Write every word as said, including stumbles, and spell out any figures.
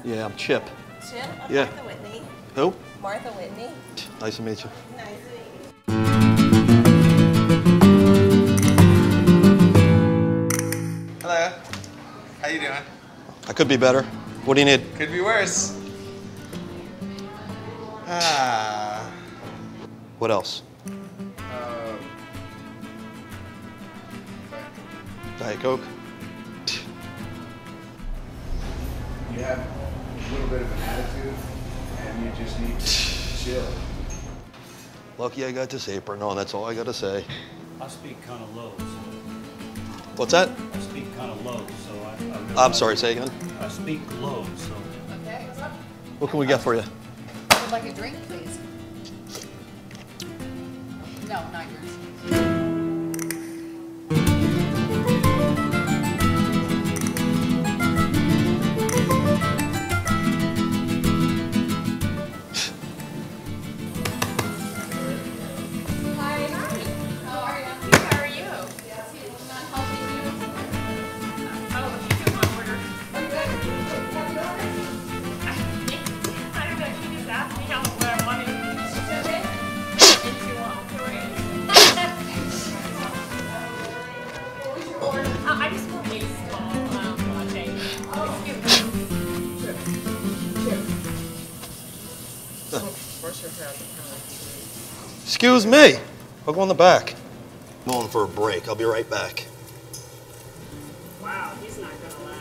Yeah, I'm Chip. Chip? I'm Yeah. Martha Whitney. Who? Martha Whitney. Nice to meet you. Nice to meet you. Hello. How you doing? I could be better. What do you need? Could be worse. Ah. What else? Um. Diet Coke? You have a little bit of an attitude, and you just need to chill. Lucky I got this apron on, that's all I gotta say. I speak kind of low, so What's that? I speak kind of low, so I. I really I'm sorry, say again. I speak low, so. Okay. What can we get for you? I would like a drink, please. No, not yours. I just want a small um, latte. Excuse me. I'll go in the back. I'm going for a break. I'll be right back. Wow, he's not gonna